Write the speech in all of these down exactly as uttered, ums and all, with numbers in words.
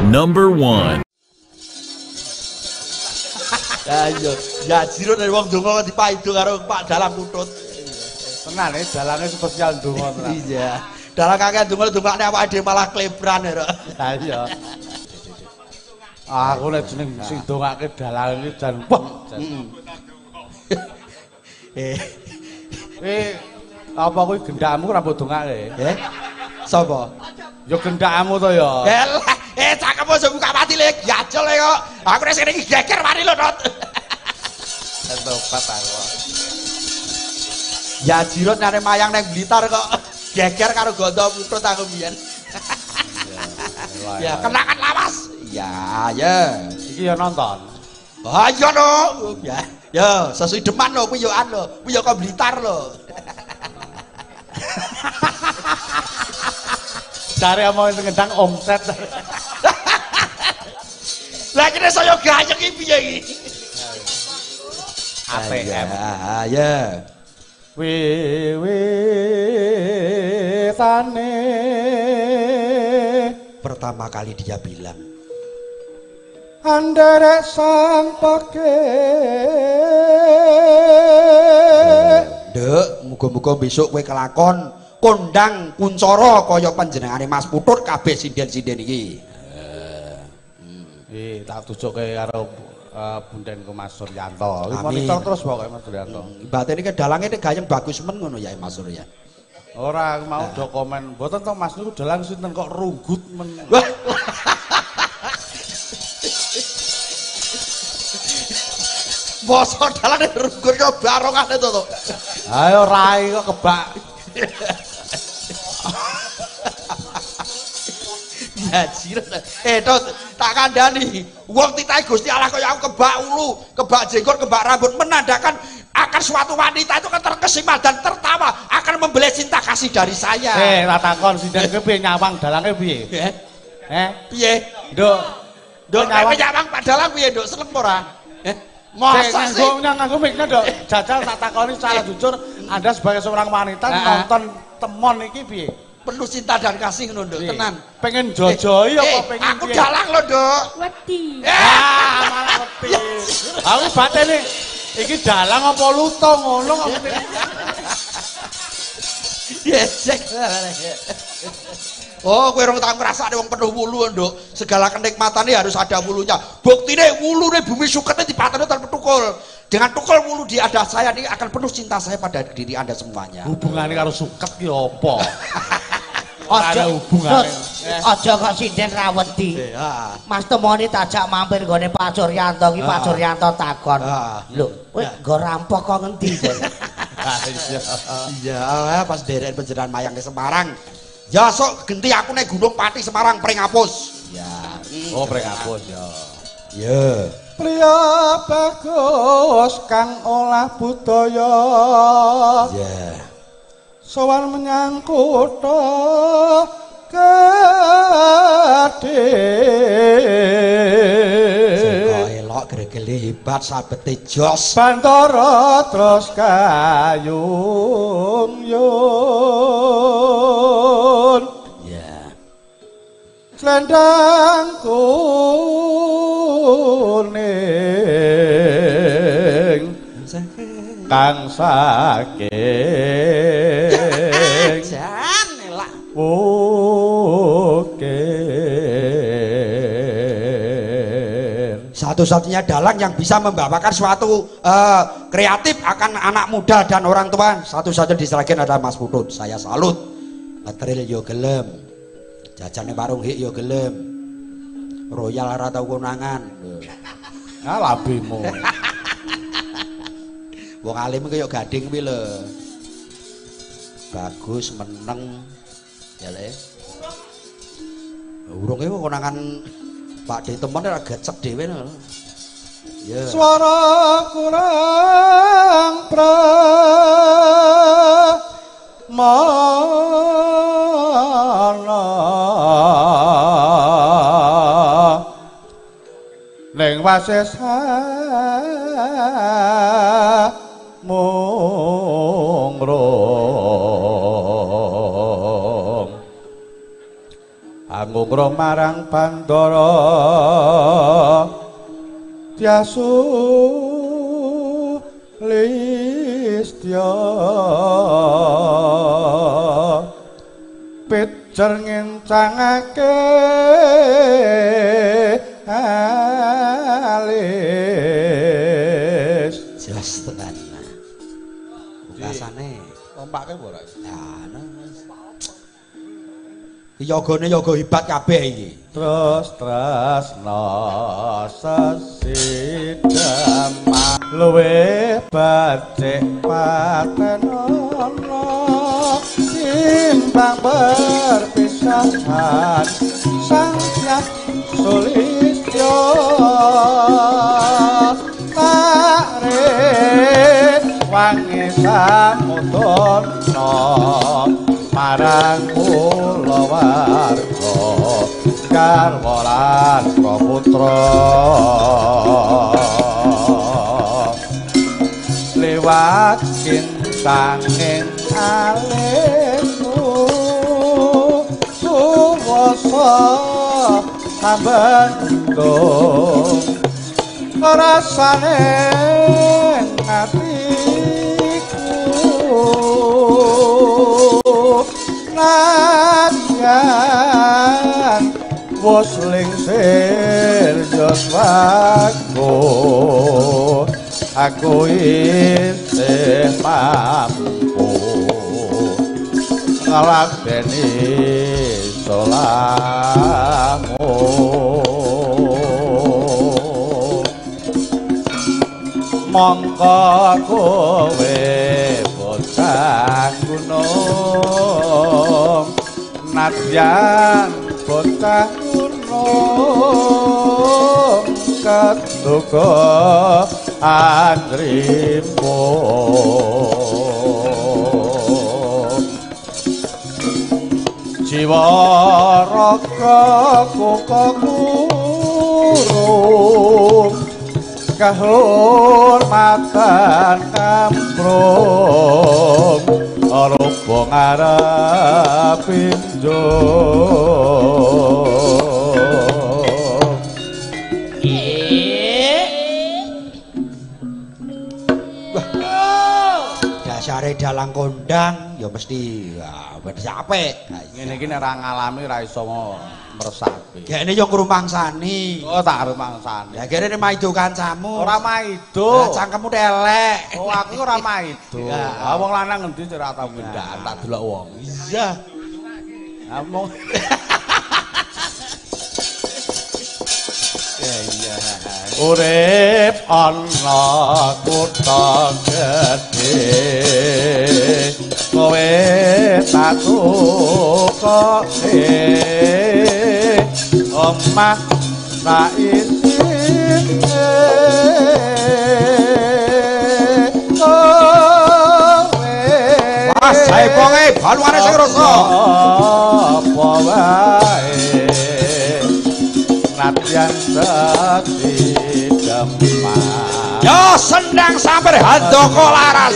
Number one. Ya iya, ya jiro dari wong donga dipaido karo Pak Dalang Kutut. Tenan iki dalane spesial donga tenan. Iya. Dalang kakek donga dongane awake dhewe malah klebran ya. Ha iya. Aku nek jeneng sing dongake dalang iki jan wah. Eh. Eh apa kuwi gendakmu rambut dongake? Eh. Sapa? Ya gendakmu to ya. Elah, eh cakep aja buka mati lek. Yajol e kok. Aku nek sing iki geger mari lho, Dot. Tobat aku. Ya jirut nare mayang neng Blitar kok geger karo gondo putut aku biyen. Ya kenakan lawas. Ya, ya. Iki ya nonton. Ah iya no. Ya, ya sesuai deman lho kuwi yo an lho. Kuwi yo kok Blitar lho. Cari mau ngendang omset. Lah kene saya gayeng iki piye iki? A T M. Ya, ya. Wiwitane Pertama kali dia bilang, Andare sampake. Nduk, muga-muga besok kowe kelakon kondang kuncara kaya panjenengane Mas Putut kabeh sinden-sinden iki. Eh, tak tujukke karo uh, bundenku Mas Suryanto. Iki Amin. monitor terus pokoke Mas Suryanto. Ibate iki dalange nek gayeng bagus men ngono ya Mas Surya. Ora aku mau do komen, mboten to Mas niku dalang sinten kok runggut men. Basa dalane runggut kok barongane to to. Ayo rai kok kebak. Ya jiret. Eh Dot, tak kandhani. Wong titahe Gusti Allah kaya aku kebak ulu, kebak jenggot, kebak rambut menandakan akan suatu wanita itu kan terkesima dan tertawa akan membeli cinta kasih dari saya. Eh, tak takon sinden kowe piye nyawang dalange piye? Eh, Eh, piye? Nduk. Nduk nek nyawang nyawang Pak Dalang piye, Nduk? Seneng ora? Eh, masa sih? nganggo nganggo miknya Nduk. Jajal tak takoni secara jujur, Anda sebagai seorang wanita nonton temon iki piye? Penuh cinta dan kasih ngono, Nduk, tenan. Pengen jojoi apa Eh, pengen aku piye? dalang lho, Nduk. Wedi. Ah, malah wedi. Aku batene iki dalang apa luto ngono kok. Yesek. Oh, kowe rong tau ngrasakne wong penuh wulu, Nduk. Segala kenikmatannya harus ada wulunya. Buktine wulune bumi sukete dipateni tanpa tukul. Dengan tukul wulu di ada saya ini akan penuh cinta saya pada diri Anda semuanya. Hubungannya karo suket ki apa? Aja hubungane. Aja kok sinden ra wedi. Ya. Mas temoni tajak mampir nggone Pak Suryanto ki Pak Suryanto takon. Lho, kowe nggo rampok kok ngendi, Bos? Iya, pas derek penjeran mayang ke Semarang. Ya sok genti aku nek Gunung Pati Semarang pring apus. Ya. Oh, pring apus ya. Ya. Priya bagus kang olah budaya. Ya. Sowan menyang kutha gedhe. Sing elok gregele hebat sabete jos. Bantara terus kayung yun. Ya. Selendang kuning kang saking Jan elak. ukir. Satu-satunya dalang yang bisa membawakan suatu uh, kreatif akan anak muda dan orang tua. Satu-satunya diserahkan adalah Mas Putut. Saya salut. Ngetril yo gelem. Jajane warung hik yo gelem. Royal ora tau konangan. Ah labimu. Wong alim kaya gading kuwi lho. Bagus meneng. Ya le. Urunge konangan Pak De temen ora gecek dhewe lho. Ya. Suara kurang pramana ning wasesa mungrung Angungro marang Bandara Tiasu Listya pijer ngencangake alis jelas tenan pungkasane tompake ora ya yogane yoga hebat kabeh iki terus tresna sesidama luwe bacik patenono timbang perpisahan sang hyang sulistya tarik wangi samudana marang kula warga garwa lan praputra liwat kintanging alismu suwasa ambendung rasane atiku nadyan wos lingsir joswaku aku isih mampu nglakoni solamu mongko kowe bocah gunung nadyan bocah gunung ketuga andrimpo jiwa raga kukurung kahormatan kamprung rupa ngarep pinjung dasare dalang kondang ya mesti ya mesti apik ngene iki nek ora ngalami ora iso meresapi kene yo ngrumangsani oh tak rumangsani ya kene maido kancamu ora maido cangkemmu elek oh aku ora maido ah wong lanang endi ora tau gendakan tak delok wong iya among iya urip ana kutha gedhe kowe tatukoke omah sak isine kowe wah saeponge baluane sing rasa apa wae nadyan dadi demam yo sendang samper handaka laras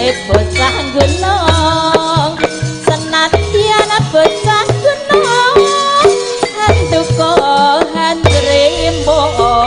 bocah gunung senadyan bocah gunung handuka handremo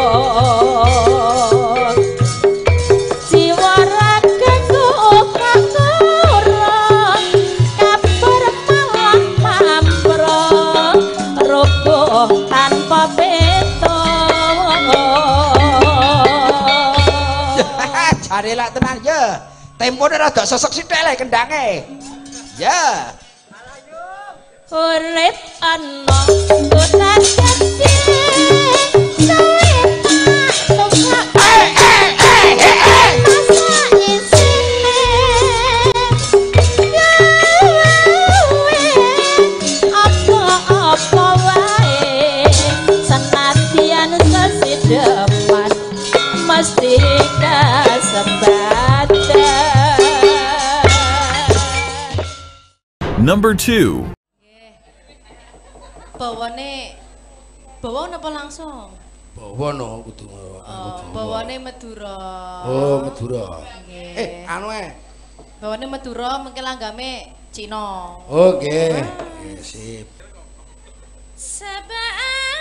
jiwa ragaku kakura kapur malah pampro roboh tanpa beto jare lak tenan ya tempone rada sesek sithik le kendange ya urip ana utas kecil depan mesti kasebatan. Number two. Bawane bawa napa langsung? Bawa no kudu. Oh, bawane Madura. Oh, Madura. Nggih. Eh, anu eh. Bawane Madura mengke langgame Cina. Oke. Okay. Ya, sip. Sabaan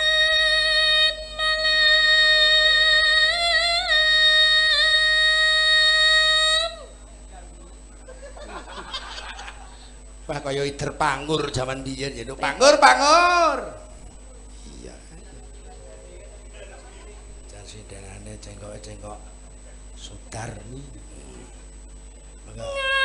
Wah kaya ider pangur zaman biyen ya. Pangur, pangur. Iya. Jan sindenane cengkok-cengkok Sudarni. Mangga.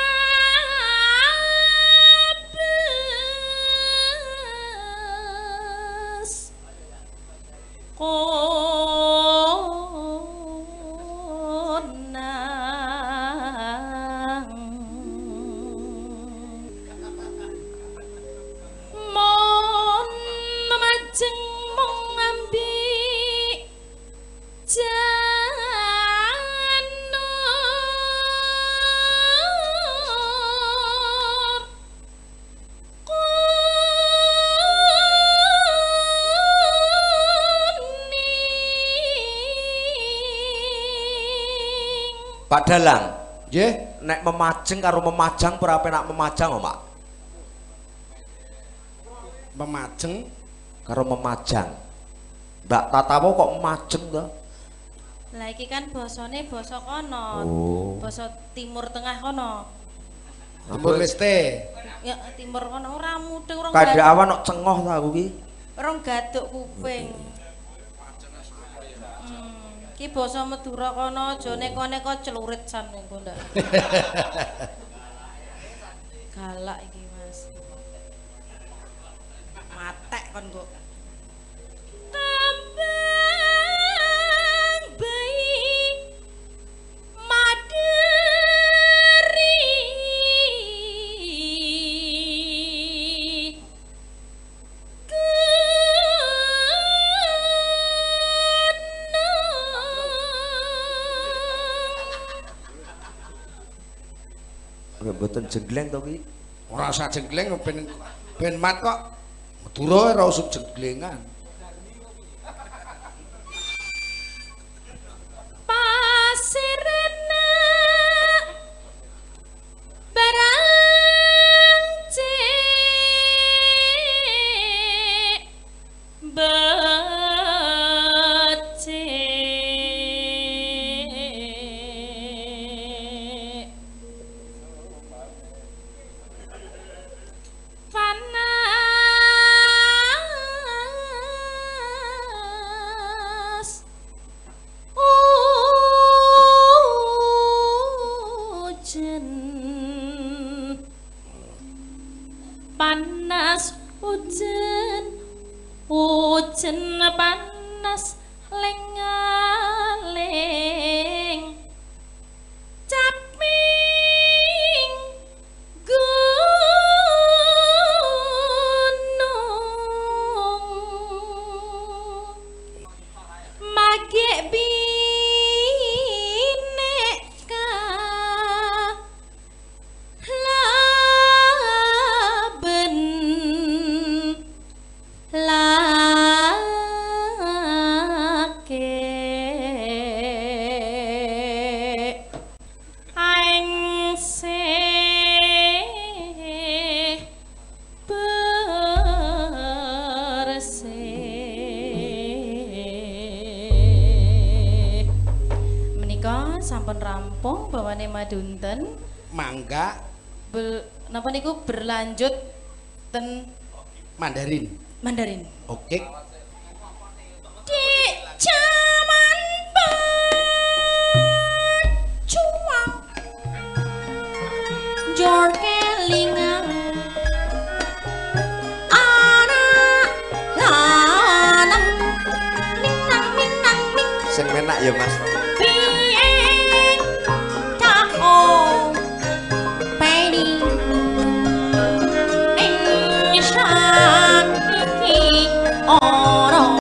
Pak Dalang, nggih, nek memajeng karo memajang ora penak memajang, Pak. Memajeng karo memajang. Mbak Tatawo kok memajeng to? lah iki kan basane basa kono. Oh. Basa Timur Tengah kono. Timur Leste. Ya timur kono ora mudeng ora Kadhe awan kok cengoh ta aku ki. Rong gaduk kuping. Ki basa Madura kono aja neko-neko celurit san engko ndak. Galak iki Mas. Matek kon kok. Tembang bayi maderi Mboten jenggleng to ki. Ora usah jenggleng ben ben mat kok. Madura ora usah jenglengan. Pasirena barang cek becek panas ujen panas ujen ujen panas lengaling caping gunung magek bineka laben lake dunten mangga Bel, napa niku berlanjut ten Mandarin. Mandarin. Oke. Di jaman berjuang jor kelingan anak lanang minang minang ming Sing menak ya Mas. piye tak oh peni insan iki ora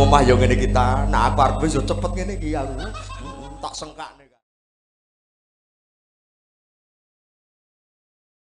omah yo ngene kita. Nah aku arep wis yo cepet ngene iki aku. Tak sengkakne.